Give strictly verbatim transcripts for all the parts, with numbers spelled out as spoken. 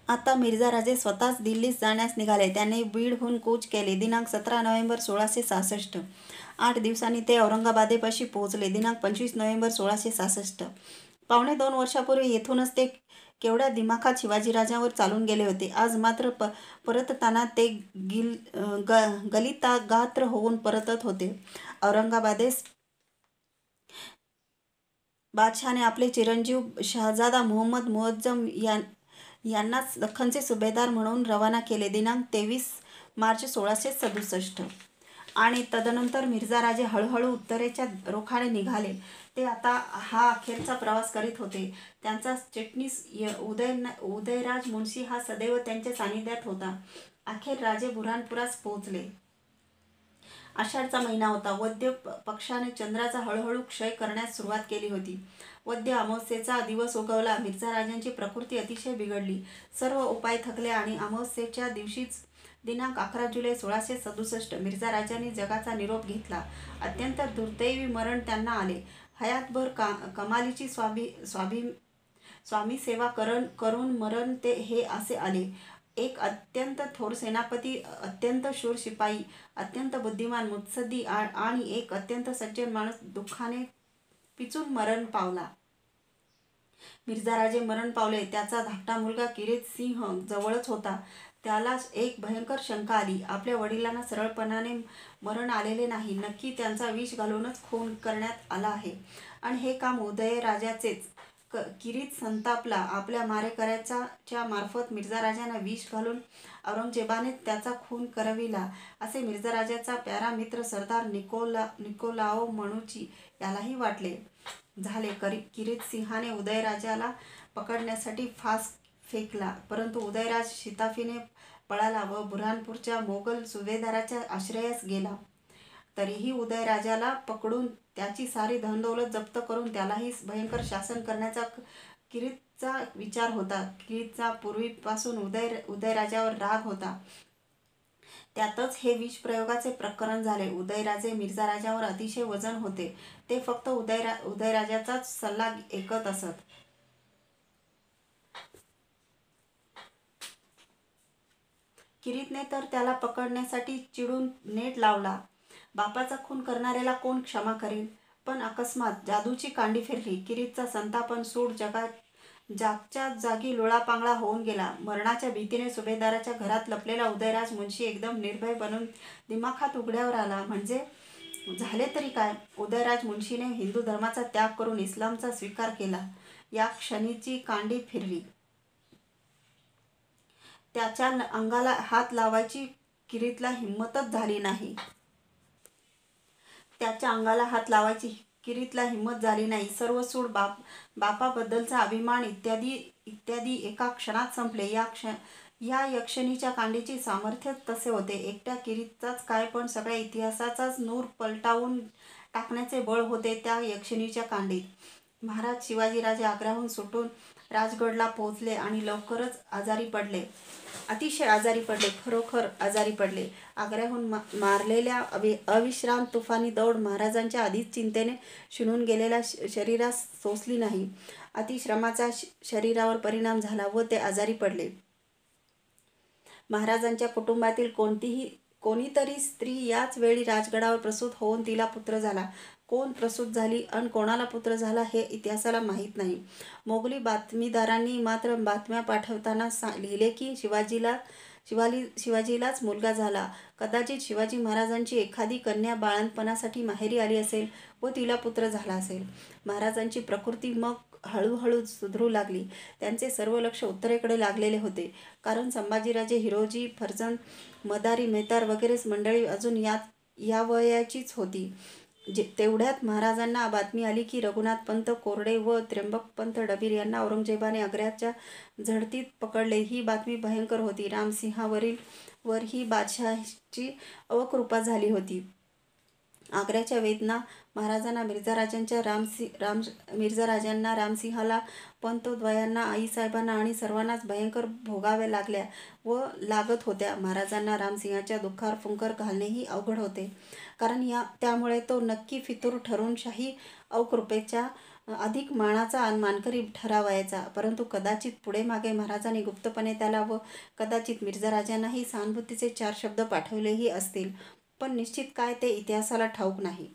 आता मिर्झा राजे स्वतःच दिल्लीस जाण्यास निघाले. त्याने बीडहून कूच केले. दिनांक सतरा नोव्हेंबर सोळाशे सहासष्ट. आठ दिवसांनी ते औरंगाबादेपाशी पोहोचले. दिनांक पंचवीस नोव्हेंबर सोळाशे सहासष्ट. पावणे दोन वर्षापूर्वी येथूनच ते केवढ्या दिमाखात शिवाजीराजांवर चालून गेले होते. आज मात्र प परतताना ते गिल ग गलितागात्र होऊन परतत होते. औरंगाबादेस बादशहाने आपले चिरंजीव शहाजादा मोहम्मद मुअज्जम या यांनाच दख्खनचे सुभेदार म्हणून रवाना केले. दिनांक तेवीस मार्च सोळाशे सदुसष्ट. आणि तदनंतर मिर्झा राजे हळूहळू उत्तरेच्या रोखाने निघाले. ते आता हा अखेरचा प्रवास करीत होते. त्यांचा चिटणीस उदय उदयराज मुन्शी हा सदैव त्यांच्या सानिध्यात होता. अखेर राजे बुऱ्हाणपुरास पोहोचले. आषाढचा महिना होता. वद्य पक्षाने चंद्राचा हळूहळू क्षय करण्यास सुरुवात केली होती. वद्य अमावस्येचा दिवस उगवला. मिर्झा राजांची प्रकृती अतिशय बिघडली. सर्व उपाय थकले आणि अमावस्येच्या दिवशीच दिनांक अकरा जुलै सोळाशे सदुसष्ट मिर्झा राजांनी जगाचा निरोप घेतला. अत्यंत दुर्दैवी मरण त्यांना आले. हयातभर का कमालीची स्वाभी स्वाभी स्वामीसेवा करण करून मरण ते हे असे आले. एक अत्यंत थोर सेनापती, अत्यंत शूर शिपाई, अत्यंत बुद्धिमान मुत्सद्दी आणि एक अत्यंत सज्जन माणूस दुःखाने पिचून मरण पावला. मिर्झा राजे मरण पावले. त्याचा धाकटा मुलगा किरीत सिंह जवळच होता. त्याला एक भयंकर शंका आली. आपल्या वडिलांना सरळपणाने मरण आलेले नाही. नक्की त्यांचा विष घालूनच खून करण्यात आला आहे आणि हे काम उदयराजाचेच. किरीत संतापला. आपल्या मारेकऱ्याच्या मार्फत मिर्झा राजांना विष घालून औरंगजेबानेच त्याचा खून करविला असे मिर्झा राजाचा प्यारा मित्र सरदार निकोला निकोलाओ मनुची यालाही वाटले. झाले. किरीत सिंहाने उदयराजाला पकडण्यासाठी फास फेकला, परंतु उदयराज शिताफीने पळाला व बुऱ्हाणपूरच्या मोगल सुभेदाराच्या आश्रयास गेला. तरीही उदयराजाला पकडून त्याची सारी धनदौलत जप्त करून त्यालाही भयंकर शासन करण्याचा किरीतचा विचार होता. किरीतचा पूर्वीपासून उदय उदयराजावर राग होता. त्यातच हे विषप्रयोगाचे प्रकरण झाले. उदयराजे मिर्झा राजांवर अतिशय वजन होते. ते फक्त उदयरा उदयराजाचाच सल्ला ऐकत असत. किरीतने तर त्याला पकडण्यासाठी चिडून नेट लावला. बापाचा खून करणाऱ्याला कोण क्षमा करील? पण अकस्मात जादूची कांडी फिरली. किरीतचा संतापन सूड जगात जागच्या जागी लुळापांगळा होऊन गेला. मरणाच्या भीतीने सुभेदाराच्या घरात लपलेला उदयराज मुन्शी एकदम निर्भय बनून दिमाखात उघड्यावर आला. म्हणजे झाले तरी काय? उदयराज मुन्शीने हिंदू धर्माचा त्याग करून इस्लामचा स्वीकार केला. या क्षणीची कांडी फिरली. त्याच्या अंगाला हात लावायची किरीतला हिंमतच झाली नाही. त्याच्या अंगाला हात लावायची किरीतला हिंमत झाली नाही. सर्व सूड, बाप बापाबद्दलचा अभिमान इत्यादी इत्यादी एका क्षणात संपले. या क्ष या यक्षिणीच्या कांडीचे सामर्थ्यच तसे होते. एकट्या किरीतचाच काय, पण सगळ्या इतिहासाचाच नूर पलटावून टाकण्याचे बळ होते त्या यक्षिणीच्या कांडीत. महाराज शिवाजीराजे आग्र्याहून सुटून राजगडला पोहोचले आणि लवकरच आजारी पडले. अतिशय आजारी पडले. खरोखर आजारी पडले. आग्र्याहून मा मारलेल्या अवि अविश्रांत तुफानी दौड महाराजांच्या आधीच चिंतेने शिणून गेलेल्या शरीरास सोसली नाही. अतिश्रमाचा शरीरावर परिणाम झाला व ते आजारी पडले. महाराजांच्या कुटुंबातील कोणतीही कोणीतरी स्त्री याच वेळी राजगडावर प्रसूत होऊन तिला पुत्र झाला. कोण प्रसूत झाली अन कोणाला पुत्र झाला हे इतिहासाला माहीत नाही. मोगली बातमीदारांनी मात्र बातम्या पाठवताना सा लिहिले की शिवाजीला शिवाली शिवाजीलाच मुलगा झाला. कदाचित शिवाजी महाराजांची एखादी कन्या बाळंतपणासाठी माहेरी आली असेल व तिला पुत्र झाला असेल. महाराजांची प्रकृती मग हळूहळू सुधरू लागली. त्यांचे सर्व लक्ष उत्तरेकडे लागलेले होते. कारण संभाजीराजे, हिरोजी, फर्जंद, मदारी, मेहतार वगैरे मंडळी अजून या या वयाचीच होती. जे तेवढ्यात महाराजांना बातमी आली की रघुनाथपंत कोरडे व त्र्यंबकपंत डबीर यांना औरंगजेबाने आग्र्याच्या झडतीत पकडले. ही बातमी भयंकर होती. रामसिंहावरील वर ही बादशहाची अवकृपा झाली होती. आग्र्याच्या वेदना महाराजांना, मिर्झा राजांच्या रामसि राम मिर्झा राजांना, रामसिंहाला, पंतोद्वयांना, आईसाहेबांना आणि सर्वांनाच भयंकर भोगाव्या लागल्या व लागत होत्या. महाराजांना रामसिंहाच्या दुःखावर फुंकर घालणेही अवघड होते. कारण या त्यामुळे तो नक्की फितूर ठरून शाही अवकृपेच्या अधिक मानाचा आणि मानकरी ठरावायचा. परंतु कदाचित पुढे मागे महाराजांनी गुप्तपणे त्याला व कदाचित मिर्झा राजांनाही सहानुभूतीचे चार शब्द पाठवलेही असतील, पण निश्चित काय ते इतिहासाला ठाऊक नाही.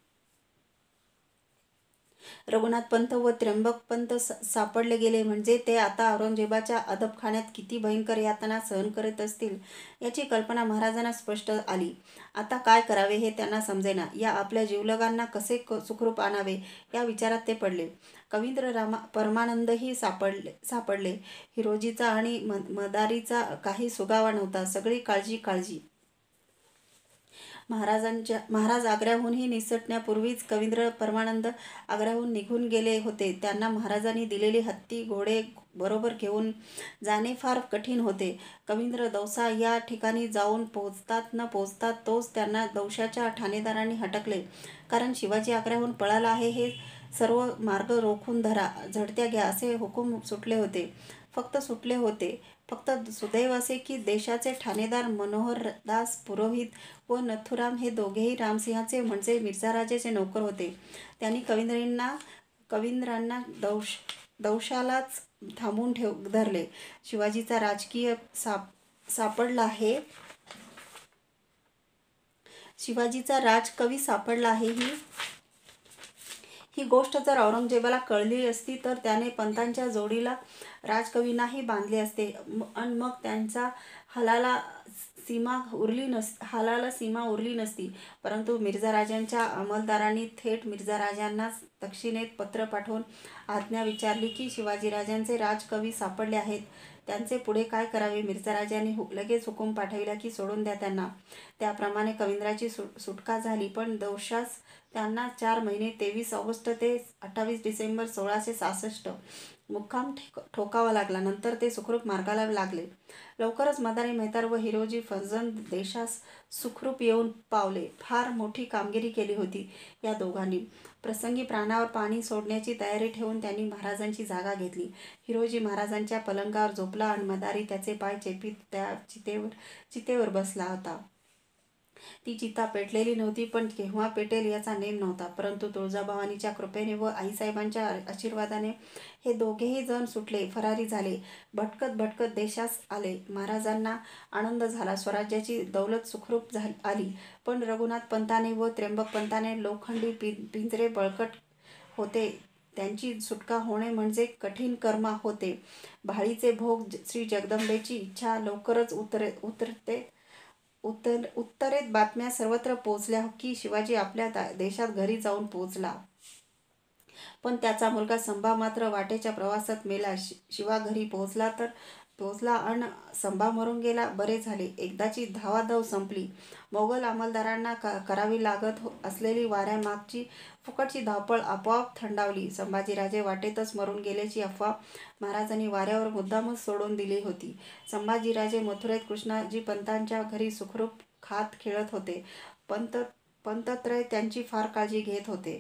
रघुनाथ पंत व त्र्यंबक पंत सापडले गेले म्हणजे ते आता औरंगजेबाच्या अदबखान्यात किती भयंकर यातना सहन करीत असतील याची कल्पना महाराजांना स्पष्ट आली. आता काय करावे हे त्यांना समजेना. या आपल्या जीवलगांना कसे सुखरूप आणावे या विचारात ते पडले. कवींद्र रामा परमानंदही सापडले सापडले हिरोजीचा आणि मदारीचा काही सुगावा नव्हता. सगळी काळजी काळजी. महाराजांच्या महाराज आग्र्याहूनही निसटण्यापूर्वीच कवींद्र परमानंद आग्र्याहून निघून गेले होते. त्यांना महाराजांनी दिलेली हत्ती घोडे बरोबर घेऊन जाणे फार कठीण होते. कवींद्र दौसा या ठिकाणी जाऊन पोहोचतात न पोहोचतात तोच त्यांना दौशाच्या ठाणेदारांनी हटकले. कारण शिवाजी आग्र्याहून पळाला आहे हे सर्व मार्ग रोखून धरा, झडत्या घ्या असे हुकूम सुटले होते. फक्त सुटले होते. फक्त सुदैव असे की देशाचे ठाणेदार मनोहरदास पुरोहित व नथुराम हे दोघेही रामसिंहाचे म्हणजे मिर्झा राजाचे नौकर होते. त्यांनी कवींद्रांना कवींद्रांना दौश दौशालाच थांबवून ठेव धरले. शिवाजीचा राजकीय साप सापडला आहे शिवाजीचा राजकवी सापडला आहे ही ही गोष्ट जर औरंगजेबाला कळली असती तर त्याने पंतांच्या जोडीला राजकवींनाही बांधले असते आणि मग त्यांचा हालाला सीमा उरली नस हालाला सीमा उरली नसती. परंतु मिर्झा राजांच्या अंमलदारांनी थेट मिर्झा राजांनाच दक्षिणेत पत्र पाठवून आज्ञा विचारली की शिवाजीराजांचे राजकवी सापडले आहेत, त्यांचे पुढे काय करावे. मिर्झा राजांनी लगेच हुकूम पाठविला की सोडून द्या त्यांना. त्याप्रमाणे कवींद्राची सुट सुटका झाली. पण दौशास त्यांना चार महिने तेवीस ऑगस्ट ते अठ्ठावीस डिसेंबर सोळाशे सहासष्ट मुक्काम ठोकावा लागला. नंतर ते सुखरूप मार्गाला लागले. लवकरच मदारी मेहतार व हिरोजी फर्जंद देशास सुखरूप येऊन पावले. फार मोठी कामगिरी केली होती या दोघांनी. प्रसंगी प्राणावर पाणी सोडण्याची तयारी ठेवून त्यांनी महाराजांची जागा घेतली. हिरोजी महाराजांच्या पलंगावर झोपला आणि मदारी त्याचे पाय चेपीत त्या चितेवर चितेवर बसला होता. ती चिता पेटलेली नव्हती, पण केव्हा पेटेल याचा नेम नव्हता. परंतु तुळजाभवानीच्या कृपेने व आईसाहेबांच्या आशीर्वादाने हे दोघेही जण सुटले, फरारी झाले. भटकत भटकत देशास आले. महाराजांना आनंद झाला. स्वराज्याची दौलत सुखरूप झाली आली. पण रघुनाथ पंताने व त्र्यंबक पंताने लोखंडी पिंजरे बळकट होते. त्यांची सुटका होणे म्हणजे कठीण कर्म होते. भाळीचे भोग श्री जगदंबेची इच्छा लवकरच उतरे उतरते उत्तर उत्तरेत बातम्या सर्वत्र पोहोचल्या की शिवाजी आपल्या देशात घरी जाऊन पोहोचला. पण त्याचा मुलगा संभा मात्र वाटेच्या प्रवासात मेला. शिवा घरी पोहोचला तर पोहोचला अन संभा मरून गेला. बरे झाले. एकदाची धावाधाव संपली. मोगल अंमलदारांना करावी लागत असलेली वाऱ्यामागची फुकटची धावपळ आपोआप थंडावली. संभाजीराजे वाटेतच मरून गेल्याची अफवा महाराजांनी वाऱ्यावर मुद्दामच सोडून दिली होती. संभाजीराजे मथुरेत कृष्णाजी पंतांच्या घरी सुखरूप खात खेळत होते. पंत पंतत्रय त्यांची फार काळजी घेत होते.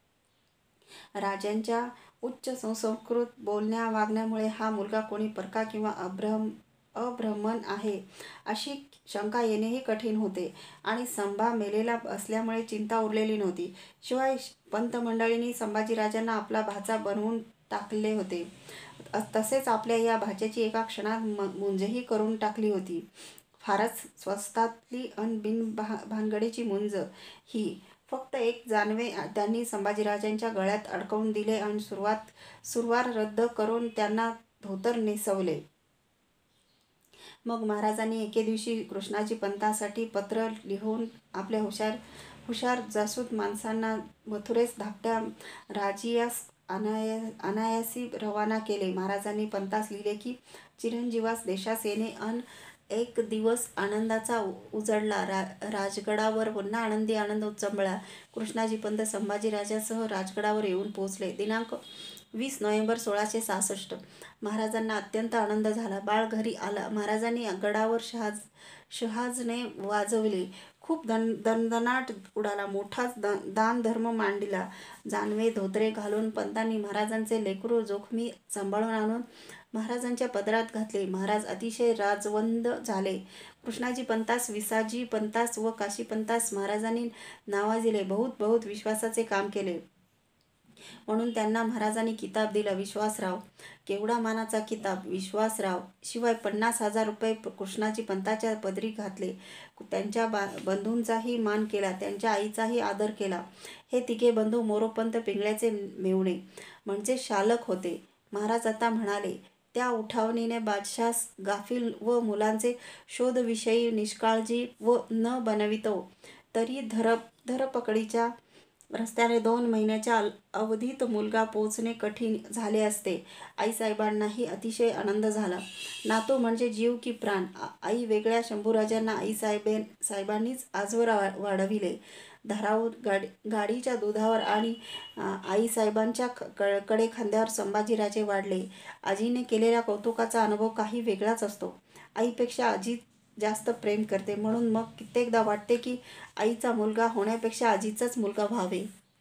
राजांच्या उच्च सुसंस्कृत बोलण्या वागण्यामुळे हा मुलगा कोणी परका किंवा अब्रह्म अब्राह्मण आहे अशी शंका येणेही कठीण होते. आणि संभा मेलेला असल्यामुळे चिंता उरलेली नव्हती. शिवाय पंतमंडळींनी संभाजीराजांना आपला भाचा बनवून टाकले होते. तसेच आपल्या या भाच्याची एका क्षणात मुंजही करून टाकली होती. फारच स्वस्तातली अन बिन भानगडीची मुंज ही. फक्त एक जानवे त्यांनी संभाजीराजांच्या गळ्यात अडकवून दिले आणि सुरुवात सुरवार रद्द करून त्यांना धोतर नेसवले. मग महाराजांनी एके दिवशी कृष्णाजी पंतांसाठी पत्र लिहून आपल्या हुशार हुशार जासूद माणसांना मथुरेस धाकट्या राजियास अनाया अनायासी रवाना केले. महाराजांनी पंतास लिहिले की चिरंजीवास देशास येणे अन एक दिवस आनंदाचा उजळला. रा राजगडावर पुन्हा आनंदी आनंद उचंबळा. कृष्णाजी पंत संभाजीराजासह राजगडावर येऊन पोहोचले. दिनांक वीस नोव्हेंबर सोळाशे सहासष्ट. महाराजांना अत्यंत आनंद झाला. बाळ घरी आला. महाराजांनी गडावर शहाज शहाजने वाजविले. खूप दन दणदणाट उडाला. मोठाच दान धर्म मांडला. जानवे धोतरे घालून पंतांनी महाराजांचे लेकरू जोखमी सांभाळून आणून महाराजांच्या पदरात घातले. महाराज अतिशय राजवंद झाले. कृष्णाजी पंतास, विसाजी पंतास व काशी पंतास महाराजांनी नावाजिले. बहुत बहुत विश्वासाचे काम केले. म्हणून त्यांना महाराजांनी किताब दिला विश्वासराव. केवढा मानाचा किताब विश्वासराव. शिवाय पन्नास हजार रुपये कृष्णाजी पंताच्या पदरी घातले. त्यांच्या बा बंधूंचाही मान केला, त्यांच्या आईचाही आदर केला. हे तिघे बंधू मोरोपंत पिंगळ्याचे मेव्हणे म्हणजे शालक होते. महाराज आता म्हणाले, त्या उठावणीने बादशास गाफील व मुलांचे शोधविषयी निष्काळजी व न बनवितो तरी धर धरपकडीच्या रस्त्याने दोन महिन्याच्या अवधीत मुलगा पोचणे कठीण झाले असते. आईसाहेबांनाही अतिशय आनंद झाला. नातू म्हणजे जीव की प्राण. आई वेगळ्या शंभूराजांना आईसाहेबे साहेबांनीच आजवर वाढविले. धारावर गाडी गाडीच्या दुधावर आणि आईसाहेबांच्या कडे खांद्यावर संभाजीराजे वाढले. आजीने केलेल्या कौतुकाचा अनुभव काही वेगळाच असतो. आईपेक्षा आजी जास्त प्रेम करते, म्हणून मग कित्येकदा वाटते की आईचा मुलगा होण्यापेक्षा आजीचाच मुलगा व्हावे.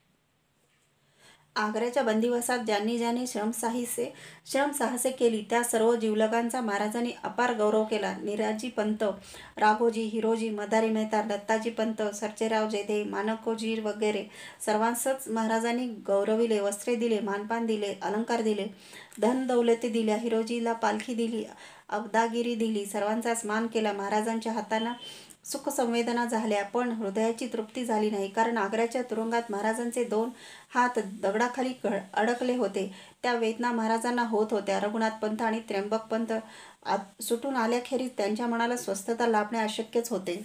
आग्र्याच्या बंदिवासात ज्यांनी ज्यांनी श्रमसाहिसे श्रमसाहसे केली त्या सर्व जिवलगांचा महाराजांनी अपार गौरव केला. निराजी पंत, राघोजी, हिरोजी, मदारी मेहता, दत्ताजी पंत, सर्जेराव जेधे, माणकोजी वगैरे सर्वांसच महाराजांनी गौरविले. वस्त्रे दिले, मानपान दिले, अलंकार दिले, धन दौलती दिल्या. हिरोजीला पालखी दिली, अब्दागिरी दिली, सर्वांचाच मान केला. महाराजांच्या हातांना सुखसंवेदना झाल्या, पण हृदयाची तृप्ती झाली नाही. कारण आग्र्याच्या तुरुंगात महाराजांचे दोन हात दगडाखाली अडकले होते. त्या वेदना महाराजांना होत होत्या. रघुनाथ पंत आणि त्र्यंबक पंत सुटून आल्याखेरीज त्यांच्या मनाला स्वस्थता लाभणे अशक्यच होते.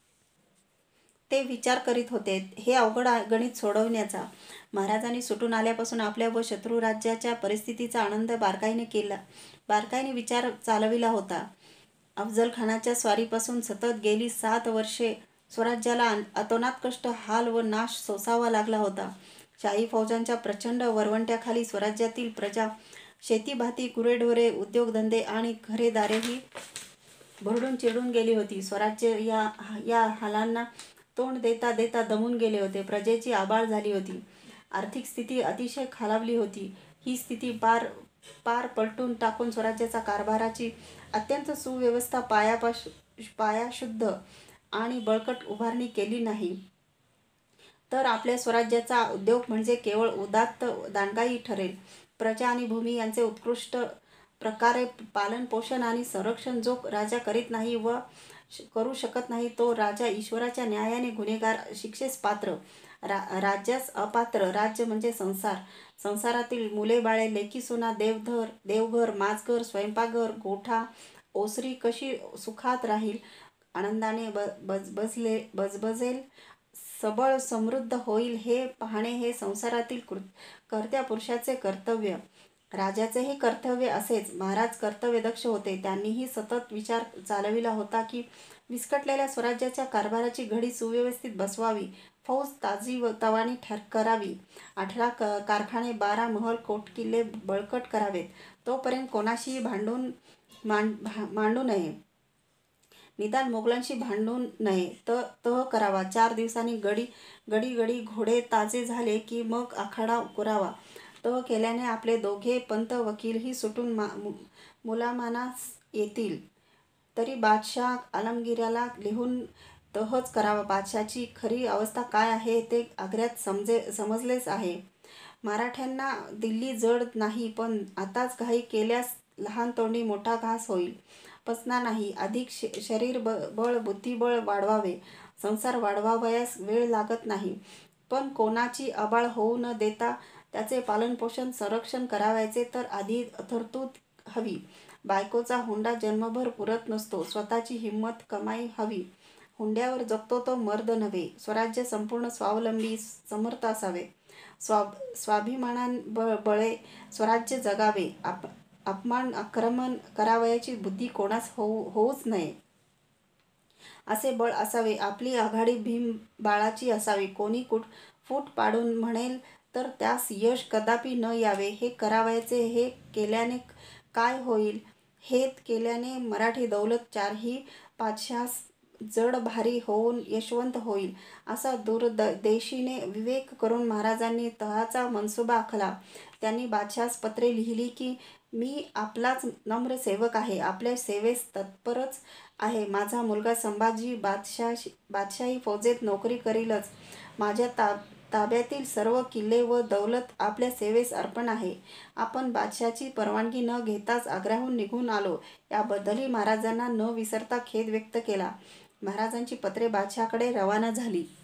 ते विचार करीत होते हे अवघड गणित सोडविण्याचा. महाराजांनी सुटून आल्यापासून आपल्या व शत्रू राज्याच्या परिस्थितीचा आनंद बारकाईने केला बारकाईने विचार चालविला होता. अफजल खानाच्या स्वारीपासून सतत गेली सात वर्षे स्वराज्याला अतोनात कष्ट, हाल व नाश सोसावा लागला होता. शाही फौजांच्या प्रचंड वरवंट्याखाली स्वराज्यातील प्रजा शेतीभाती, गुरेढोरे, उद्योगधंदे आणि घरेदारेही भरडून चिरडून गेली होती. स्वराज्य या या हालांना तोंड देता देता दमून गेले होते. प्रजेची आबाळ झाली होती. आर्थिक स्थिती अतिशय खालावली होती. ही स्थिती पार पार पलटून टाकून स्वराज्याचा कारभाराची अत्यंत सुव्यवस्था पायापाश पायाशुद्ध आणि बळकट उभारणी केली नाही तर आपल्या स्वराज्याचा उद्योग म्हणजे केवळ उदात्त दांडगाई ठरेल. प्रजा आणि भूमी यांचे उत्कृष्ट प्रकारे पालन पोषण आणि संरक्षण जो राजा करीत नाही व करू शकत नाही तो राजा ईश्वराच्या न्यायाने गुन्हेगार, शिक्षेस पात्र. रा राज्यास अपात्र. राज्य म्हणजे संसार. संसारातील मुले बाळे, लेकी सुना, देवधर देवघर, माजघर, स्वयंपाकघर, गोठा, ओसरी कशी सुखात राहील, आनंदाने ब बजबजले बजबजेल, सबळ समृद्ध होईल हे पाहणे हे संसारातील कृ कर्त्या पुरुषाचे कर्तव्य. राजाचेही कर्तव्य असेच. महाराज कर्तव्यदक्ष होते. त्यांनीही सतत विचार चालविला होता की विस्कटलेल्या स्वराज्याच्या कारभाराची घडी सुव्यवस्थित बसवावी, फौज ताजी व तवानी ठर करावी, अठरा क कारखाने, बारा महल, कोटकिल्ले बळकट करावेत. तोपर्यंत कोणाशीही भांडून मांड मांडू नये, निदान मोगलांशी भांडू नये. त तह करावा. चार दिवसांनी गडी गडी गडी घोडे ताजे झाले की मग आखाडा करावा. तह केल्याने आपले दोघे पंत वकीलही सुटून मा मुलामानास येतील. तरी बादशाह आलमगीराला लिहून तहच करावा. बादशाची खरी अवस्था काय आहे ते आग्र्यात समजे समजलेच आहे. मराठ्यांना दिल्ली जड नाही, पण आताच घाई केल्यास लहान तोंडी मोठा घास होईल, पचणार नाही. अधिक शरीर बळ बुद्धिबळ वाढवावे. संसार वाढवावयास वेळ लागत नाही, पण कोणाची आबाळ होऊ न देता त्याचे पालनपोषण संरक्षण करावयाचे तर आधी तरतूद हवी. बायकोचा हुंडा जन्मभर पुरत नसतो. स्वतःची हिंमत कमाई हवी. हुंड्यावर जगतो तो मर्द नव्हे. स्वराज्य संपूर्ण स्वावलंबी समर्थ असावे. स्वा स्वाभिमानान ब बळे स्वराज्य जगावे. आप अपमान आक्रमण करावयाची बुद्धी कोणास होऊ होऊच नये असे बळ असावे. आपली आघाडी भीमबाळाची असावी. कोणी कुठ फूट पाडून म्हणेल तर त्यास यश कदापि न यावे. हे करावयाचे. हे केल्याने काय होईल? हे केल्याने मराठी दौलत चारही पातशास जड भारी होऊन यशवंत होईल असा दूरदेशीने विवेक करून महाराजांनी तहाचा मनसुबा आखला. त्यांनी बादशास पत्रे लिहिली की मी आपलाच नम्र सेवक आहे. आपल्या सेवेस तत्परच आहे. माझा मुलगा संभाजी बादशाह बादशाही फौजेत नोकरी करीलच. माझ्या ता ताब्यातील सर्व किल्ले व दौलत आपल्या सेवेस अर्पण आहे. आपण बादशहाची परवानगी न घेताच आग्र्याहून निघून आलो याबद्दलही महाराजांना न विसरता खेद व्यक्त केला. महाराजांची पत्रे बादशहाकडे रवाना झाली.